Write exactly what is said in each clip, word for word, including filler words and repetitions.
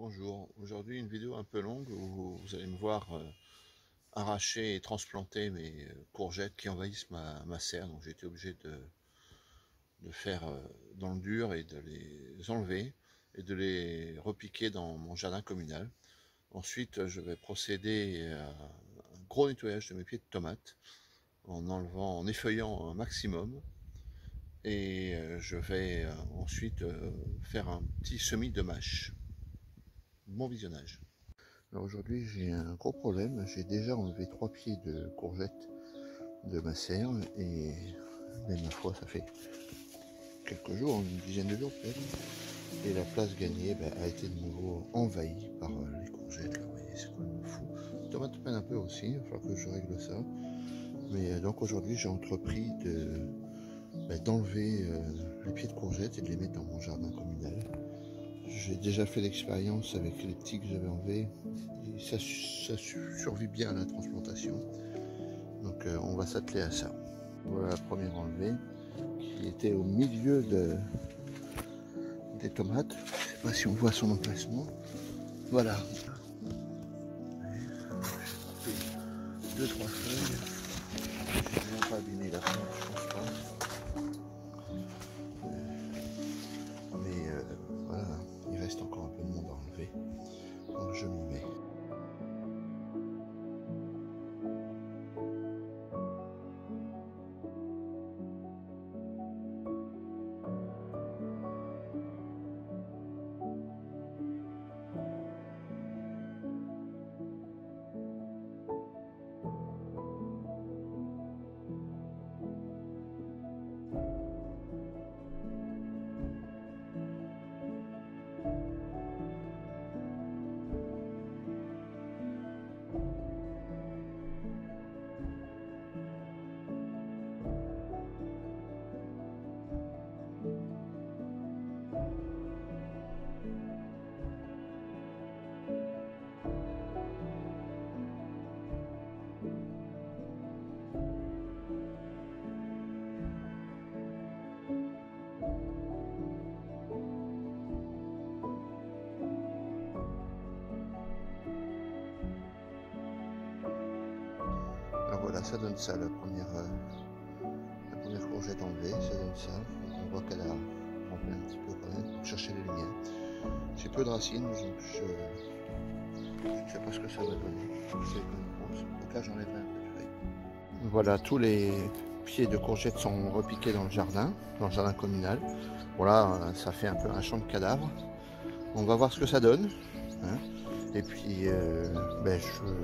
Bonjour, aujourd'hui une vidéo un peu longue où vous allez me voir euh, arracher et transplanter mes euh, courgettes qui envahissent ma, ma serre. Donc j'ai été obligé de, de faire euh, dans le dur et de les enlever et de les repiquer dans mon jardin communal. Ensuite je vais procéder à un gros nettoyage de mes pieds de tomates en enlevant, en effeuillant un maximum. Et euh, je vais euh, ensuite euh, faire un petit semis de mâche. Bon visionnage. Alors aujourd'hui j'ai un gros problème, j'ai déjà enlevé trois pieds de courgettes de ma serre et mais ma foi ça fait quelques jours, une dizaine de jours peut-être, et la place gagnée ben, a été de nouveau envahie par euh, les courgettes, là, vous voyez, c'est complètement fou. Les tomates peinent un peu aussi, il va falloir que je règle ça, mais euh, donc aujourd'hui j'ai entrepris de ben, d'enlever euh, les pieds de courgettes et de les mettre dans mon jardin communal. J'ai déjà fait l'expérience avec les petits que j'avais enlevés. Et ça, ça survit bien à la transplantation. Donc euh, on va s'atteler à ça. Voilà la première enlevée qui était au milieu de, des tomates. Je ne sais pas si on voit son emplacement. Voilà. Deux, trois feuilles. Je n'ai même pas abîmé la plante, je pense pas. Mais euh, voilà, il reste encore un peu de monde à enlever. Donc je m'y mets. Alors voilà, ça donne ça, la première, euh, la première courgette enlevée, ça donne ça. On voit qu'elle a rempli un petit peu quand même, pour chercher les lumières. J'ai peu de racines, donc je ne sais pas ce que ça va donner. C'est comme une grosse. Donc là, j'enlèverai un peu de feuilles. Voilà, tous les pieds de courgettes sont repiqués dans le jardin, dans le jardin communal. Voilà, ça fait un peu un champ de cadavres. On va voir ce que ça donne. Hein. Et puis, euh, ben, je...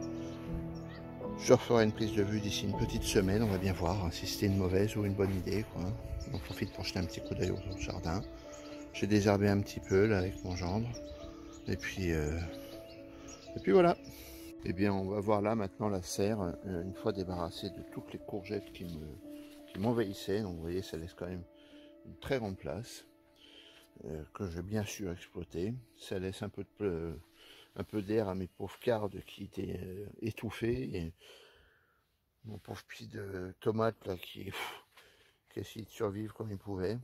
Je referai une prise de vue d'ici une petite semaine, on va bien voir si c'était une mauvaise ou une bonne idée. Quoi. On profite pour jeter un petit coup d'œil au jardin. J'ai désherbé un petit peu là avec mon gendre. Et puis, euh, et puis voilà. Et bien on va voir là maintenant la serre, euh, une fois débarrassée de toutes les courgettes qui me, qui m'envahissaient. Donc vous voyez, ça laisse quand même une très grande place euh, que j'ai bien sûr exploiter. Ça laisse un peu de... Euh, un peu d'air à mes pauvres cardes qui étaient euh, étouffées. Et mon pauvre pied de tomate là qui, pff, qui essayait de survivre comme il pouvait.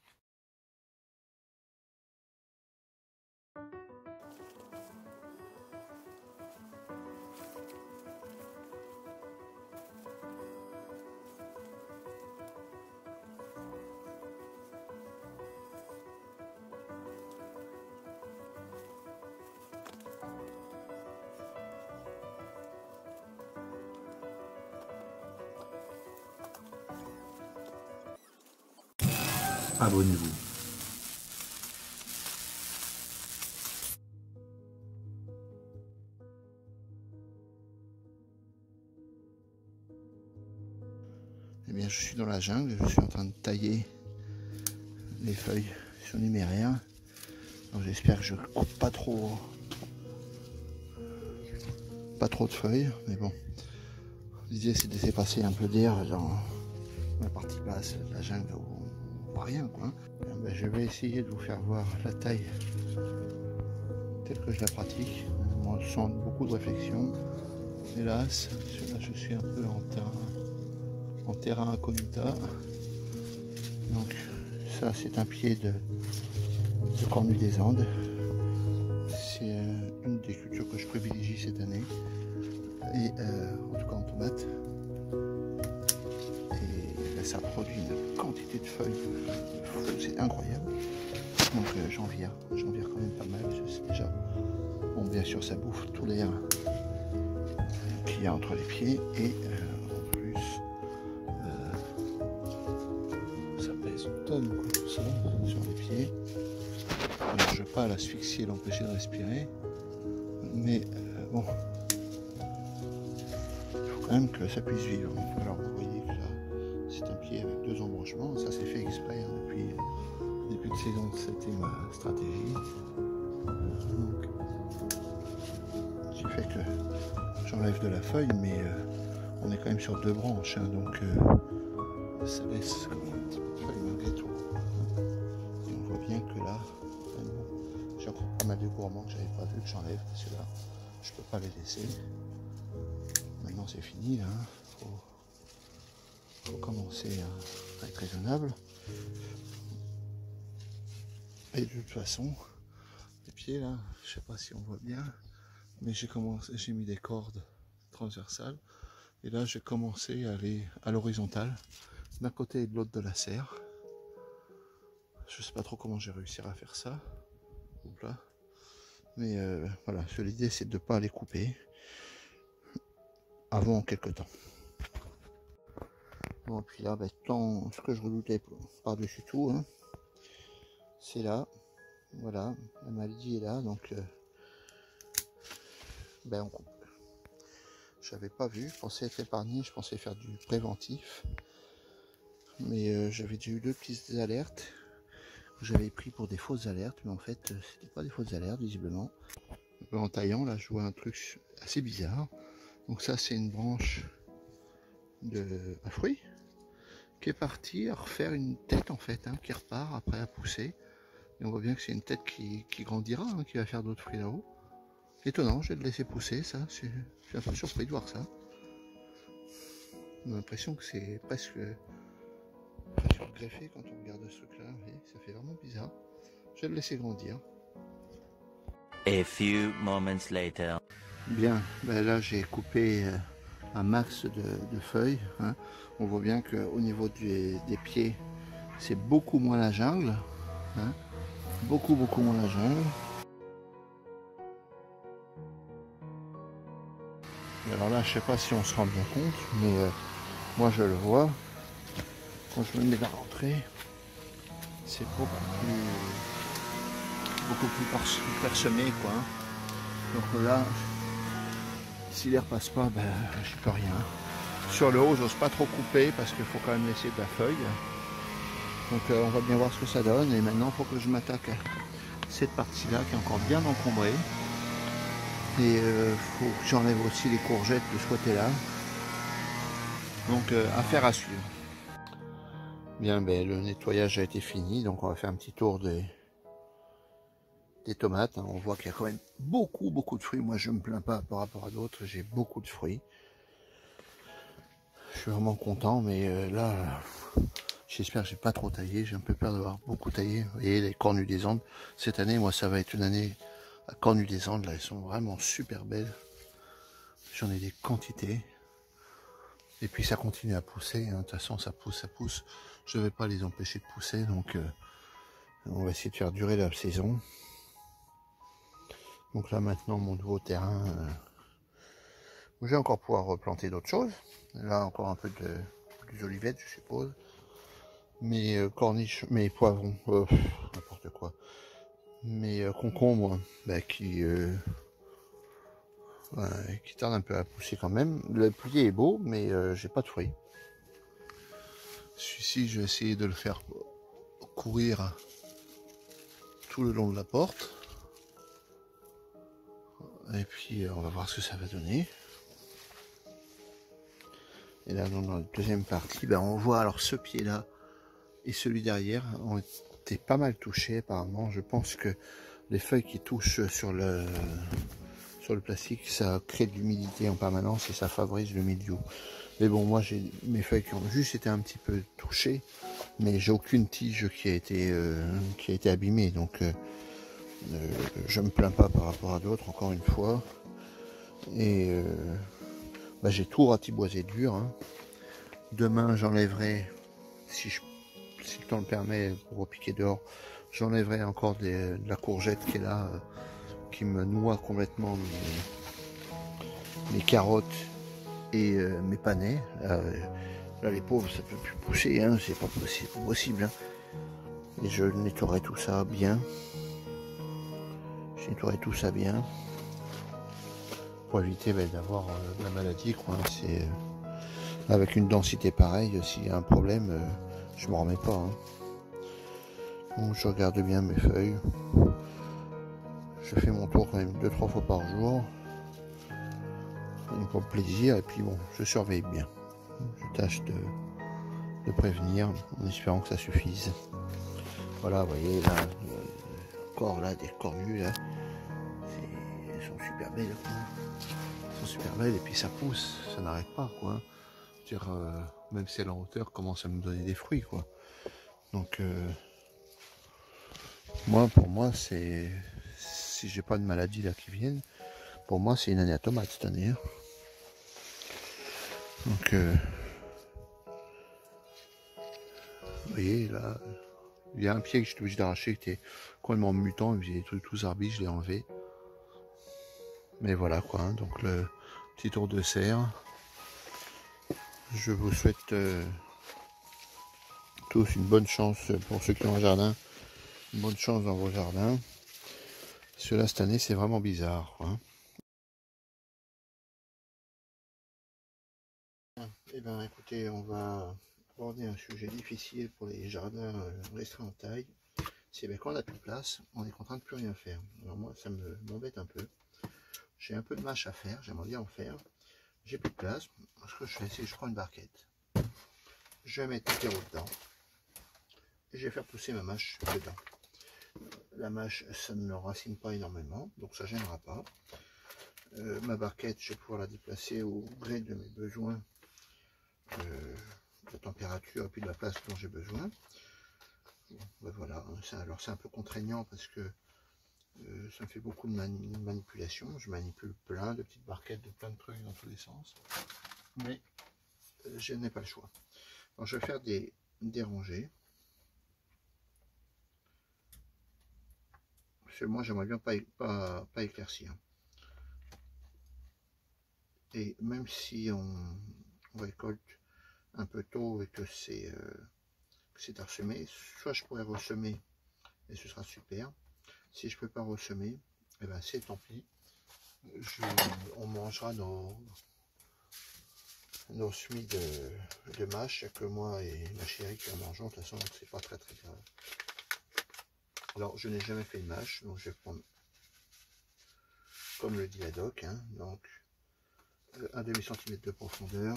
Abonnez-vous. Eh bien, je suis dans la jungle, je suis en train de tailler les feuilles surnuméraires. Donc j'espère que je coupe pas trop, pas trop de feuilles, mais bon. L'idée c'est de laisser passer un peu d'air dans la partie basse de la jungle où on voit rien, quoi. Eh bien, je vais essayer de vous faire voir la taille telle que je la pratique. Moi, sans beaucoup de réflexion. Hélas, là je suis un peu en terrain, en terrain incognita. Donc ça c'est un pied de, de cornue des Andes. je privilégie cette année. Et euh, en tout cas en tomate. Et là, ça produit une quantité de feuilles, c'est incroyable. Donc euh, j'en vire, j'en vire quand même pas mal, je sais déjà. Bon, bien sûr, ça bouffe tout l'air qu'il y a entre les pieds et euh, en plus, euh, ça pèse une tonne quoi, tout ça sur les pieds. Alors, je ne veux pas l'asphyxier, l'empêcher de respirer, mais euh, bon, il faut quand même que ça puisse vivre. Alors vous voyez que là, c'est un pied avec deux embranchements, ça c'est fait exprès hein, depuis le début de saison, c'était ma stratégie. Donc, qui fait que j'enlève de la feuille, mais euh, on est quand même sur deux branches, hein, donc euh, ça laisse comme un petit peu de feuille malgré tout. Et on voit bien que là, j'ai encore pas mal de gourmands que j'avais pas vu que j'enlève, parce que là, je peux pas les laisser. Maintenant c'est fini, là, hein. faut, faut commencer à, à être raisonnable. Et de toute façon, les pieds là, je sais pas si on voit bien, mais j'ai commencé, j'ai mis des cordes transversales et là j'ai commencé à aller à l'horizontale d'un côté et de l'autre de la serre. Je sais pas trop comment j'ai réussi à faire ça. Là. Mais euh, voilà, l'idée c'est de ne pas les couper avant quelques temps. Bon, puis là, bah, tant, ce que je redoutais par-dessus tout, hein, c'est là. Voilà, la maladie est là, donc euh, ben on coupe. J'avais pas vu, je pensais être épargné, je pensais faire du préventif. Mais euh, j'avais déjà eu deux petites alertes. J'avais pris pour des fausses alertes, mais en fait, c'était pas des fausses alertes, visiblement. En taillant, là, je vois un truc assez bizarre. Donc ça, c'est une branche de un fruit qui est partie à refaire une tête, en fait, hein, qui repart après à pousser. Et on voit bien que c'est une tête qui, qui grandira, hein, qui va faire d'autres fruits là-haut. Étonnant, je vais le laisser pousser, ça. Je suis un peu surpris de voir ça. On a l'impression que c'est presque greffé quand on regarde ce truc-là. Ça fait vraiment bizarre. Je vais le laisser grandir. A few moments later. Bien, ben là j'ai coupé euh, un max de, de feuilles. Hein. On voit bien qu'au niveau du, des pieds, c'est beaucoup moins la jungle. Hein. Beaucoup, beaucoup moins la jungle. Et alors là, je sais pas si on se rend bien compte, mais euh, moi je le vois. Quand je me mets à rentrer, c'est beaucoup plus, beaucoup plus parsemé, quoi. Donc là, si l'air passe pas, ben j'y peux rien. Sur le haut, j'ose pas trop couper parce qu'il faut quand même laisser de la feuille. Donc euh, on va bien voir ce que ça donne. Et maintenant, il faut que je m'attaque à cette partie-là qui est encore bien encombrée. Et il euh, faut que j'enlève aussi les courgettes de ce côté-là. Donc euh, affaire à suivre. Bien, ben, le nettoyage a été fini, donc on va faire un petit tour des, des tomates. On voit qu'il y a quand même beaucoup, beaucoup de fruits. Moi, je ne me plains pas par rapport à d'autres. J'ai beaucoup de fruits. Je suis vraiment content, mais euh, là, j'espère que j'ai pas trop taillé. J'ai un peu peur d'avoir beaucoup taillé. Vous voyez, les cornues des Andes. Cette année, moi, ça va être une année à cornues des Andes. Là, elles sont vraiment super belles. J'en ai des quantités. Et puis ça continue à pousser, hein. De toute façon ça pousse, ça pousse. Je ne vais pas les empêcher de pousser, donc euh, on va essayer de faire durer la saison. Donc là maintenant mon nouveau terrain, euh, je vais encore pouvoir replanter d'autres choses. Là encore un peu de des olivettes je suppose. Mes euh, corniches, mes poivrons, euh, n'importe quoi. Mes euh, concombres bah, qui... Euh, Ouais, qui tarde un peu à pousser quand même. Le plié est beau, mais euh, j'ai pas de fruits. Celui-ci, je vais essayer de le faire courir tout le long de la porte. Et puis, euh, on va voir ce que ça va donner. Et là, dans la deuxième partie, ben, on voit alors ce pied-là et celui derrière ont été pas mal touchés apparemment. Je pense que les feuilles qui touchent sur le... sur le plastique, ça crée de l'humidité en permanence et ça favorise le mildiou. Mais bon, moi j'ai mes feuilles qui ont juste été un petit peu touchées, mais j'ai aucune tige qui a été euh, qui a été abîmée, donc euh, euh, je me plains pas par rapport à d'autres. Encore une fois, Et euh, bah, j'ai tout ratiboisé dur. Hein. Demain, j'enlèverai, si, je, si le temps le permet, pour repiquer dehors, j'enlèverai encore des, de la courgette qui est là, euh, qui me noie complètement mes, mes carottes et euh, mes panais. Là, euh, là, les pauvres, ça ne peut plus pousser, hein, c'est pas possible. Pas possible hein. Et je nettoierai tout ça bien. Je nettoierai tout ça bien. Pour éviter ben, d'avoir euh, la maladie, quoi. C'est, euh, avec une densité pareille, s'il y a un problème, euh, je m'en remets pas. Hein. Donc, je regarde bien mes feuilles. Je fais mon tour quand même deux trois fois par jour. Pour le plaisir, et puis bon, je surveille bien. Je tâche de, de prévenir en espérant que ça suffise. Voilà, vous voyez là, encore là, des cornues là. Elles sont super belles, quoi. Elles sont super belles, et puis ça pousse, ça n'arrête pas, quoi. Je veux dire, euh, même si elle est en hauteur, commence à nous donner des fruits, quoi. Donc, euh, moi, pour moi, c'est, si j'ai pas de maladie là qui viennent, pour moi, c'est une année à tomate cette année. Hein. Donc, euh, vous voyez, là, il y a un pied que j'étais obligé d'arracher, qui était complètement mutant, il faisait des trucs tous arbres, je l'ai enlevé. Mais voilà, quoi, hein, donc le petit tour de serre. Je vous souhaite euh, tous une bonne chance pour ceux qui ont un jardin. Une bonne chance dans vos jardins. Cela cette année, c'est vraiment bizarre. Hein. Eh bien, écoutez, on va aborder un sujet difficile pour les jardins restreints en taille. C'est bien quand on n'a plus de place, on est contraint de plus rien faire. Alors moi, ça me m'embête un peu. J'ai un peu de mâche à faire, j'aimerais bien en faire. J'ai plus de place. Ce que je fais, c'est que je prends une barquette. Je vais mettre le terreau dedans. Et je vais faire pousser ma mâche dedans. La mâche, ça ne racine pas énormément, donc ça ne gênera pas. Euh, ma barquette, je vais pouvoir la déplacer au gré de mes besoins, euh, de la température et puis de la place dont j'ai besoin. Bon, ben voilà, alors c'est un peu contraignant parce que euh, ça me fait beaucoup de mani manipulation. Je manipule plein de petites barquettes, de plein de trucs dans tous les sens. Mais euh, je n'ai pas le choix. Alors je vais faire des, des rangées. Parce que moi j'aimerais bien pas, pas, pas éclaircir. Et même si on, on récolte un peu tôt et que c'est euh, à ressemer, soit je pourrais ressemer et ce sera super. Si je peux pas ressemer, eh ben c'est tant pis. Je, on mangera nos, nos semis de, de mâche, que moi et ma chérie qui en mangeons, de toute façon c'est pas très très grave. Alors je n'ai jamais fait de mâche, donc je vais prendre comme le dit la doc, hein, donc un demi centimètre de profondeur.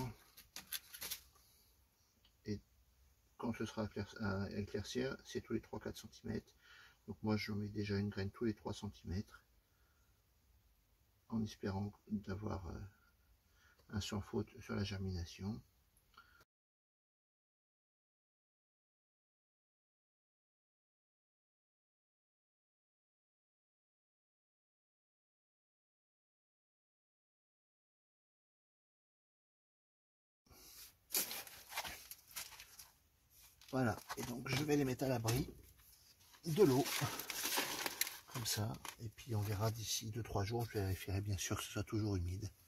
Et quand ce sera à éclaircir, c'est tous les trois à quatre centimètres. Donc moi je mets déjà une graine tous les trois centimètres. En espérant d'avoir euh, un sans faute sur la germination. Voilà, et donc je vais les mettre à l'abri de l'eau, comme ça, et puis on verra d'ici deux trois jours, je vérifierai bien sûr que ce soit toujours humide.